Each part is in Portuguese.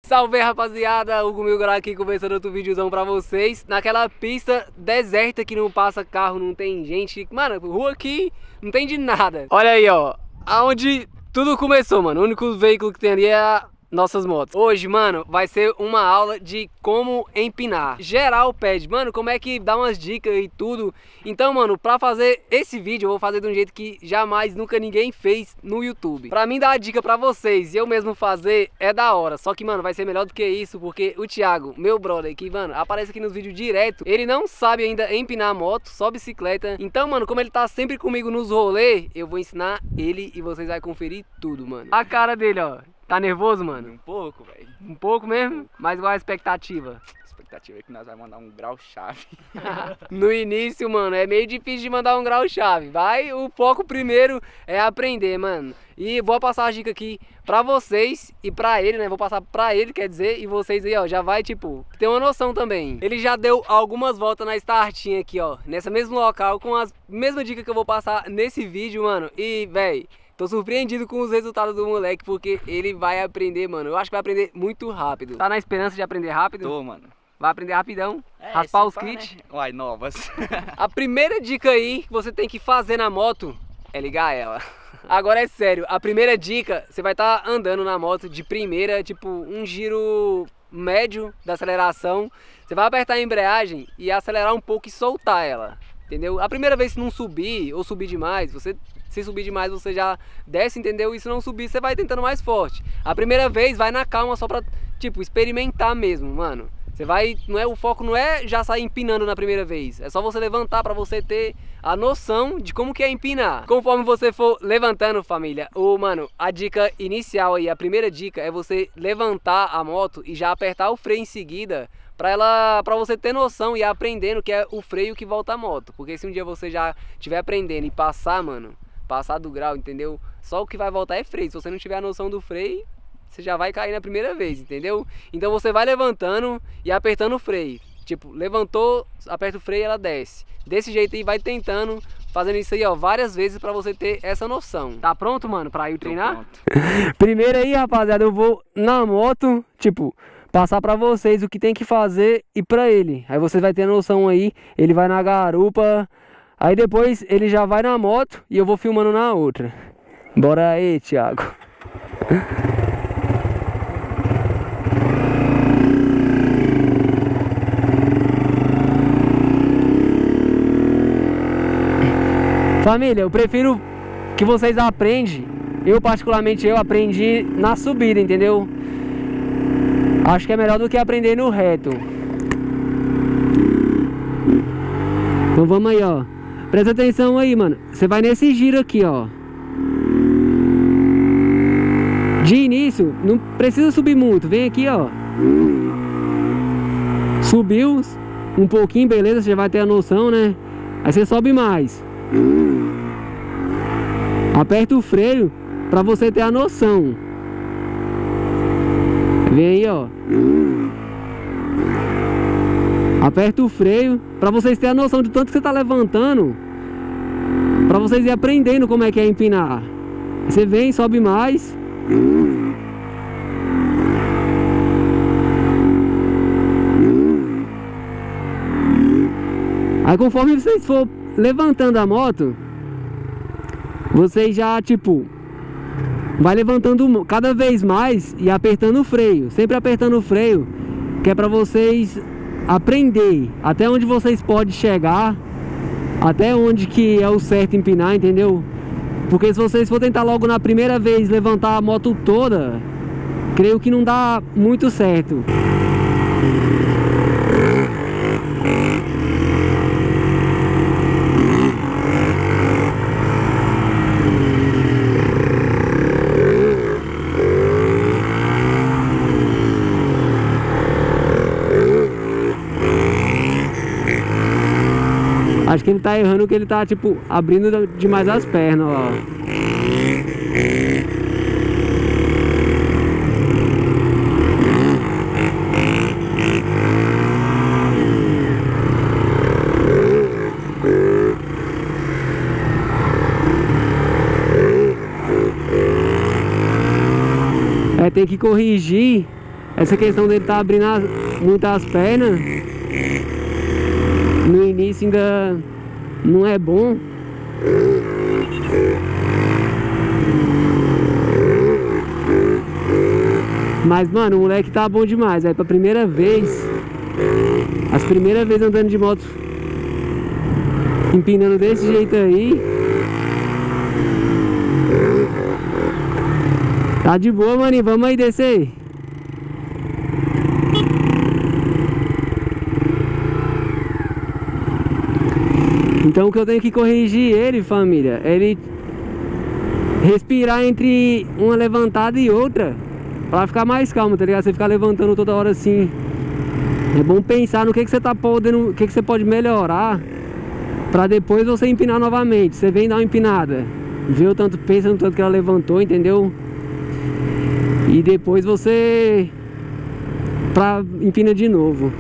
Salve, rapaziada, Hugo Milgram aqui começando outro videozão pra vocês. Naquela pista deserta que não passa carro, não tem gente. Mano, rua aqui não tem de nada. Olha aí, ó, aonde tudo começou, mano. O único veículo que tem ali é nossas motos. Hoje, mano, vai ser uma aula de como empinar. Geral pede, mano, como é que dá umas dicas e tudo. Então, mano, pra fazer esse vídeo eu vou fazer de um jeito que jamais, nunca ninguém fez no YouTube. Pra mim dar a dica pra vocês e eu mesmo fazer é da hora. Só que, mano, vai ser melhor do que isso, porque o Thiago, meu brother, que, mano, aparece aqui nos vídeos direto, ele não sabe ainda empinar moto, só bicicleta. Então, mano, como ele tá sempre comigo nos rolês, eu vou ensinar ele e vocês vão conferir tudo, mano. A cara dele, ó. Tá nervoso, mano? Um pouco, velho. Um pouco mesmo? Mas qual a expectativa? A expectativa é que nós vamos mandar um grau-chave. No início, mano, é meio difícil de mandar um grau-chave. O foco primeiro é aprender, mano. E vou passar a dica aqui pra vocês e pra ele, né? Vou passar pra ele, quer dizer, e vocês aí, ó, já vai, tipo, ter uma noção também. Ele já deu algumas voltas na startinha aqui, ó, nesse mesmo local, com as mesmas dicas que eu vou passar nesse vídeo, mano. E, véi, tô surpreendido com os resultados do moleque, porque ele vai aprender, mano. Eu acho que vai aprender muito rápido. Tá na esperança de aprender rápido? Tô, mano. Vai aprender rapidão, raspar os kits. Né? Uai, novas. A primeira dica aí que você tem que fazer na moto é ligar ela. Agora é sério, a primeira dica, você vai estar andando na moto de primeira, tipo um giro médio da aceleração. Você vai apertar a embreagem e acelerar um pouco e soltar ela, entendeu? A primeira vez que não subir ou subir demais, se subir demais você já desce, entendeu? E se não subir você vai tentando mais forte. A primeira vez vai na calma só pra, tipo, experimentar mesmo, mano. Você vai, o foco não é já sair empinando na primeira vez. É só você levantar pra você ter a noção de como que é empinar. Conforme você for levantando, família, mano, a dica inicial aí, a primeira dica é você levantar a moto e já apertar o freio em seguida pra você ter noção e ir aprendendo que é o freio que volta a moto. Porque se um dia você já estiver aprendendo e passar, mano, passar do grau, entendeu? Só o que vai voltar é freio. Se você não tiver a noção do freio, você já vai cair na primeira vez, entendeu? Então você vai levantando e apertando o freio. Tipo, levantou, aperta o freio e ela desce. Desse jeito aí, vai tentando, fazendo isso aí, ó, várias vezes pra você ter essa noção. Tá pronto, mano, pra ir treinar? Primeiro aí, rapaziada, eu vou na moto, tipo, passar pra vocês o que tem que fazer e pra ele. Aí você vai ter a noção aí, ele vai na garupa, aí depois ele já vai na moto e eu vou filmando na outra. Bora aí, Thiago. Família, eu prefiro que vocês aprendam. Eu particularmente aprendi na subida, entendeu? Acho que é melhor do que aprender no reto. Então vamos aí, ó. Presta atenção aí, mano. Você vai nesse giro aqui, ó. De início, não precisa subir muito. Vem aqui, ó. Subiu um pouquinho, beleza? Você já vai ter a noção, né? Aí você sobe mais. Aperta o freio pra você ter a noção. Vem aí, ó. Aperta o freio pra vocês terem a noção de tanto que você tá levantando, pra vocês irem aprendendo como é que é empinar. Você vem, sobe mais. Aí conforme vocês for levantando a moto, vocês já, tipo, vai levantando cada vez mais e apertando o freio. Sempre apertando o freio, que é pra vocês aprender até onde vocês podem chegar, até onde que é o certo empinar, entendeu? Porque se vocês for tentar logo na primeira vez levantar a moto toda, creio que não dá muito certo. Acho que ele tá errando, que ele tá, tipo, abrindo demais as pernas, ó. Tem que corrigir essa questão dele tá abrindo muito as pernas, no início ainda não é bom. Mas, mano, o moleque tá bom demais. Aí, pra primeira vez, as primeiras vezes andando de moto, empinando desse jeito aí, tá de boa, maninho. Vamos aí descer. Então o que eu tenho que corrigir ele, família, é ele respirar entre uma levantada e outra, pra ficar mais calmo, tá ligado? Você ficar levantando toda hora assim. É bom pensar no que você tá podendo, o que você pode melhorar, pra depois você empinar novamente. Você vem dar uma empinada, vê o tanto, pensa no tanto que ela levantou, entendeu? E depois você empina de novo.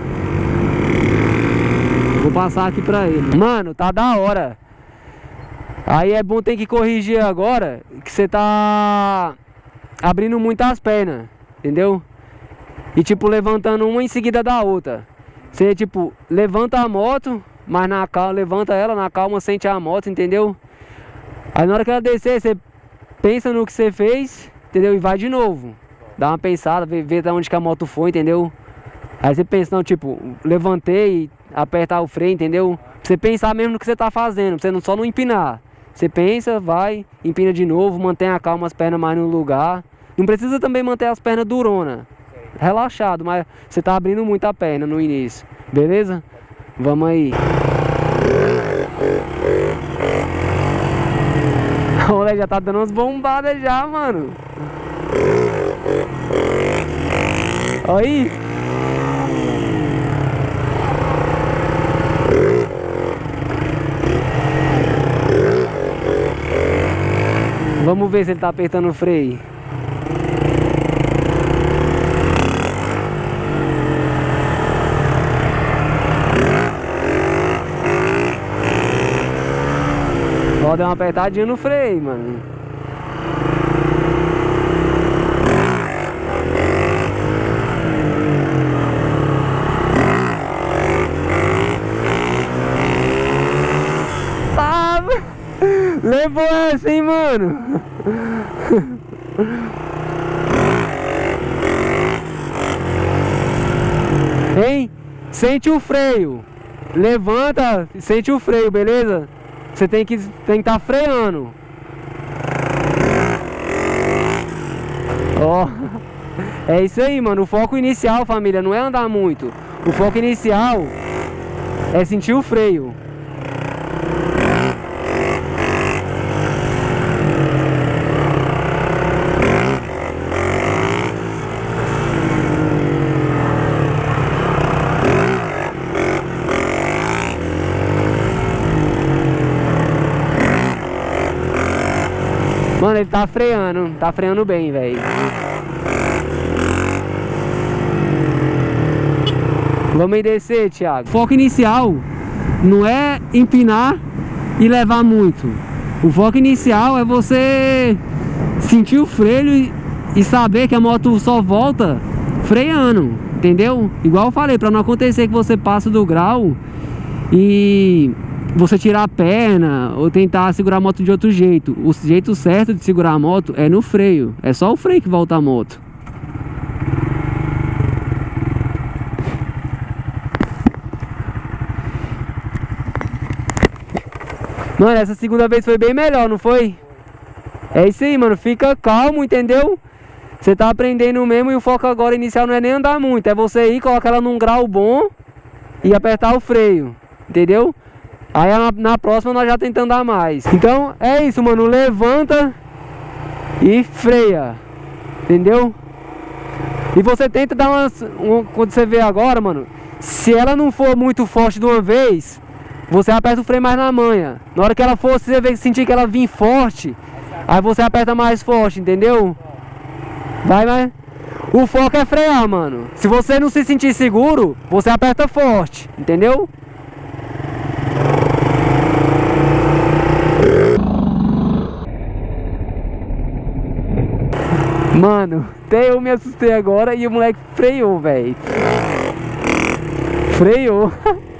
Vou passar aqui pra ele. Mano, tá da hora. Aí é bom ter que corrigir agora, que você tá abrindo muito as pernas, entendeu? E tipo, levantando uma em seguida da outra. Você tipo, levanta a moto, mas na calma, levanta ela, na calma, sente a moto, entendeu? Aí na hora que ela descer, você pensa no que você fez, entendeu? E vai de novo. Dá uma pensada, vê de onde que a moto foi, entendeu? Aí você pensa, não, tipo, levantei, apertar o freio, entendeu? Pra você pensar mesmo no que você tá fazendo, pra você não, só não empinar. Você pensa, vai, empina de novo, mantém a calma, as pernas mais no lugar. Não precisa também manter as pernas durona, relaxado, mas você tá abrindo muito a perna no início, beleza? Vamos aí. Olha, já tá dando umas bombadas já, mano. Olha aí. Vamos ver se ele tá apertando o freio. Ó, deu uma apertadinha no freio, mano. Tá, levou essa, hein, mano. Hein? Sente o freio. Levanta, sente o freio, beleza? Você tem que estar freando. Ó, é isso aí, mano. O foco inicial, família, não é andar muito. O foco inicial é sentir o freio. Mano, ele tá freando bem, velho. Vamos aí descer, Thiago. O foco inicial não é empinar e levar muito. O foco inicial é você sentir o freio e saber que a moto só volta freando, entendeu? Igual eu falei, pra não acontecer que você passa do grau e você tirar a perna ou tentar segurar a moto de outro jeito. O jeito certo de segurar a moto é no freio. É só o freio que volta a moto. Mano, essa segunda vez foi bem melhor, não foi? É isso aí, mano. Fica calmo, entendeu? Você tá aprendendo mesmo e o foco agora inicial não é nem andar muito. É você ir, colocar ela num grau bom e apertar o freio, entendeu? Aí na próxima nós já tentamos andar mais. Então é isso, mano. Levanta e freia, entendeu? E você tenta dar quando você vê agora, mano, se ela não for muito forte de uma vez, você aperta o freio mais na manha. Na hora que ela for, você sentir que ela vir forte, aí você aperta mais forte, entendeu? Vai, vai. O foco é frear, mano. Se você não se sentir seguro, você aperta forte, entendeu? Mano, até eu me assustei agora e o moleque freou, velho. Freou.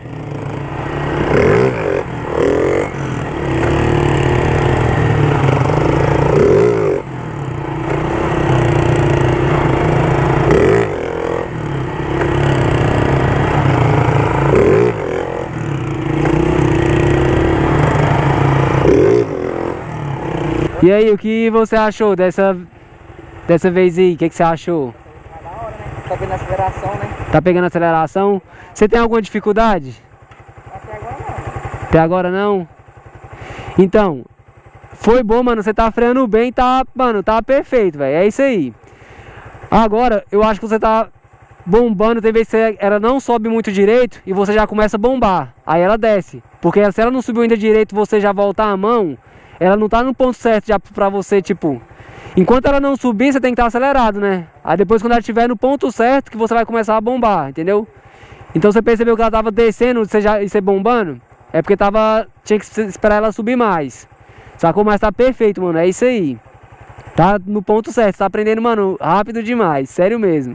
E aí, o que você achou dessa vez aí? O que você achou? Tá da hora, né? Tá pegando aceleração, né? Tá pegando aceleração? Você tem alguma dificuldade? Até agora não. Até agora não? Então, foi bom, mano. Você tá freando bem, tá, mano, tá perfeito, velho. É isso aí. Agora, eu acho que você tá bombando. Tem vezes que ela não sobe muito direito e você já começa a bombar. Aí ela desce. Porque se ela não subiu ainda direito, você já voltar a mão, ela não tá no ponto certo já pra você, tipo... Enquanto ela não subir, você tem que estar acelerado, né? Aí depois, quando ela estiver no ponto certo, que você vai começar a bombar, entendeu? Então você percebeu que ela tava descendo e você bombando? É porque tinha que esperar ela subir mais. Sacou? Mas tá perfeito, mano. É isso aí. Tá no ponto certo. Você tá aprendendo, mano, rápido demais. Sério mesmo.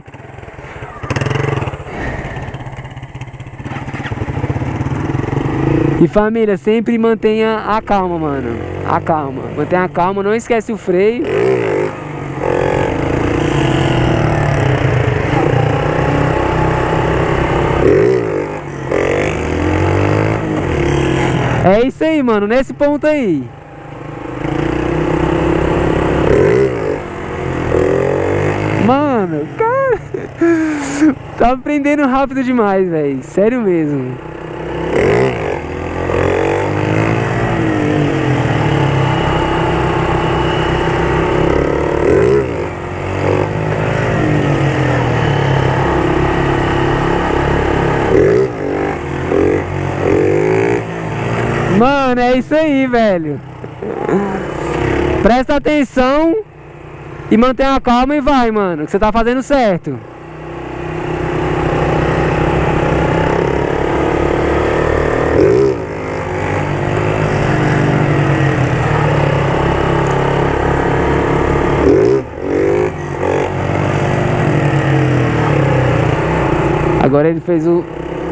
E família, sempre mantenha a calma, mano. A calma. Mantenha a calma, não esquece o freio. É isso aí, mano. Nesse ponto aí. Mano, cara. Tá aprendendo rápido demais, velho. Sério mesmo. Mano, é isso aí, velho. Presta atenção e mantenha a calma e vai, mano, que você tá fazendo certo. Agora ele fez o...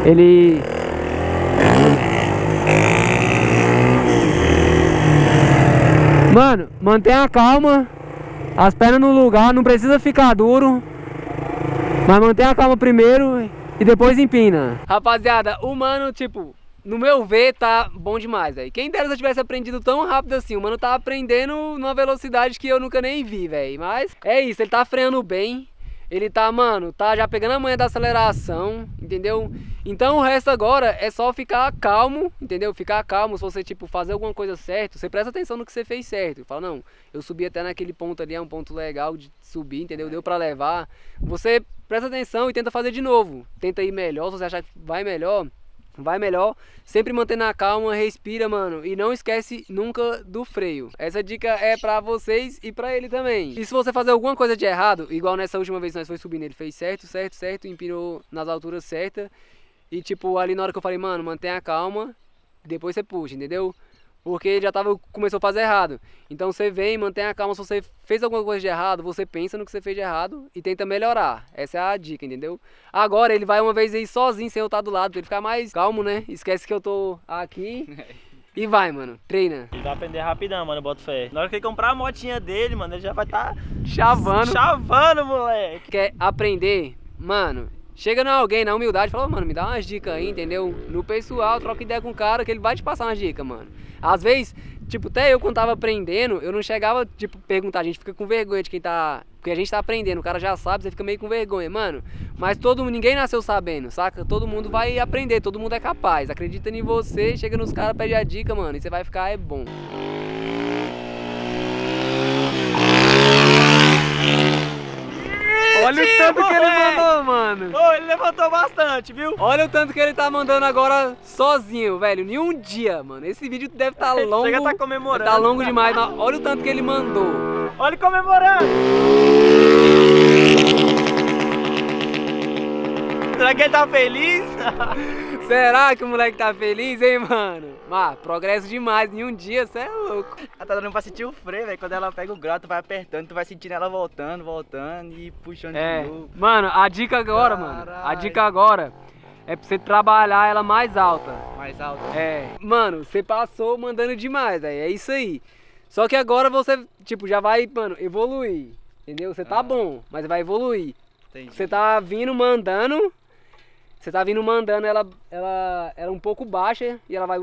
Mano, mantenha a calma, as pernas no lugar, não precisa ficar duro, mas mantenha a calma primeiro e depois empina. Rapaziada, o mano, tipo, no meu ver, tá bom demais, velho. Quem dera se eu tivesse aprendido tão rápido assim, o mano tá aprendendo numa velocidade que eu nunca nem vi, velho. Mas é isso, ele tá freando bem. Ele tá, mano, tá já pegando a manha da aceleração, entendeu? Então o resto agora é só ficar calmo, entendeu? Ficar calmo, se você, tipo, fazer alguma coisa certa, você presta atenção no que você fez certo. Fala, não, eu subi até naquele ponto ali, é um ponto legal de subir, entendeu? Deu pra levar. Você presta atenção e tenta fazer de novo. Tenta ir melhor, se você achar que vai melhor, sempre mantendo a calma, respira, mano, e não esquece nunca do freio. Essa dica é pra vocês e pra ele também. E se você fazer alguma coisa de errado, igual nessa última vez que nós foi subindo, ele fez certo, empinou nas alturas certas, e tipo, ali na hora que eu falei, mano, mantenha a calma, depois você puxa, entendeu? Porque ele já começou a fazer errado. Então você vem, mantém a calma. Se você fez alguma coisa de errado, você pensa no que você fez de errado e tenta melhorar. Essa é a dica, entendeu? Agora ele vai uma vez aí sozinho, sem eu estar do lado, pra ele ficar mais calmo, né? Esquece que eu tô aqui. E vai, mano, treina. Ele vai aprender rapidão, mano, eu boto fé. Na hora que ele comprar a motinha dele, mano, ele já vai estar chavando, moleque. Quer aprender? Mano, chega em alguém na humildade e fala, mano, me dá umas dicas aí, entendeu? No pessoal, troca ideia com o cara que ele vai te passar umas dicas, mano. Às vezes, tipo, até eu quando tava aprendendo, eu não chegava, tipo, perguntar, a gente fica com vergonha de quem tá... Porque a gente tá aprendendo, o cara já sabe, você fica meio com vergonha, mano. Mas ninguém nasceu sabendo, saca? Todo mundo vai aprender, todo mundo é capaz. Acredita em você, chega nos caras, pede a dica, mano, e você vai ficar, é bom. Olha o tanto que ele mandou, mano. Ô, ele levantou bastante, viu? Olha o tanto que ele tá mandando agora sozinho, velho. Em um dia, mano. Esse vídeo deve tá longo. Chega, tá comemorando. Tá longo demais, mas olha o tanto que ele mandou. Olha ele comemorando. Será que ele tá feliz? Será que o moleque tá feliz, hein, mano? Ah, progresso demais em um dia, cê é louco. Ela tá dando pra sentir o freio, velho. Quando ela pega o grau, tu vai apertando, tu vai sentindo ela voltando e puxando de novo. Mano, a dica agora, mano, a dica agora é pra você trabalhar ela mais alta. Mais alta? Mano, você passou mandando demais, velho, é isso aí. Só que agora você, tipo, já vai, mano, evoluir, entendeu? Você tá bom, mas vai evoluir. Entendi. Você tá vindo mandando... ela é um pouco baixa e ela vai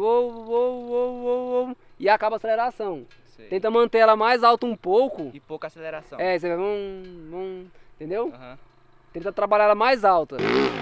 e acaba a aceleração. Sei. Tenta manter ela mais alta um pouco. E pouca aceleração. Você vai entendeu? Uhum. Tenta trabalhar ela mais alta.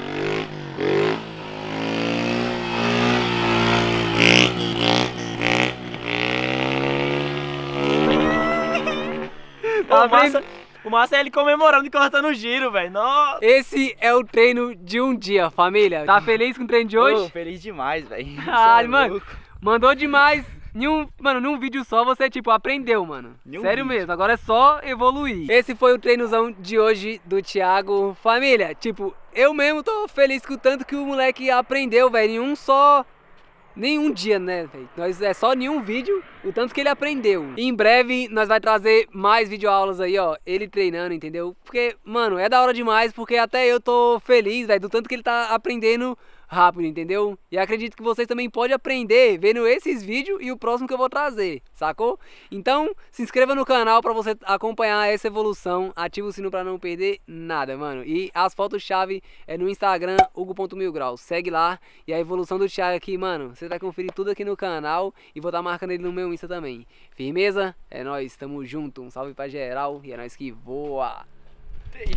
O massa é ele comemorando e cortando o giro, velho. Nossa! Esse é o treino de um dia, família. Tá feliz com o treino de hoje? Feliz demais, velho. Mano, mandou demais. Num vídeo só você, tipo, aprendeu, mano. Sério mesmo, agora é só evoluir. Esse foi o treinozão de hoje do Thiago. Família, tipo, eu mesmo tô feliz com o tanto que o moleque aprendeu, velho, nenhum dia, né, velho? É só nenhum vídeo, o tanto que ele aprendeu. E em breve nós vai trazer mais videoaulas aí, ó, ele treinando, entendeu? Porque, mano, é da hora demais, porque até eu tô feliz, velho, do tanto que ele tá aprendendo rápido, entendeu? E acredito que vocês também podem aprender vendo esses vídeos e o próximo que eu vou trazer, sacou? Então, se inscreva no canal pra você acompanhar essa evolução, ativa o sino pra não perder nada, mano. E as fotos-chave é no Instagram, hugo.milgrau, segue lá. E a evolução do Thiago aqui, mano, você vai conferir tudo aqui no canal e vou estar marcando ele no meu Insta também. Firmeza? É nóis, tamo junto, um salve pra geral e é nóis que voa!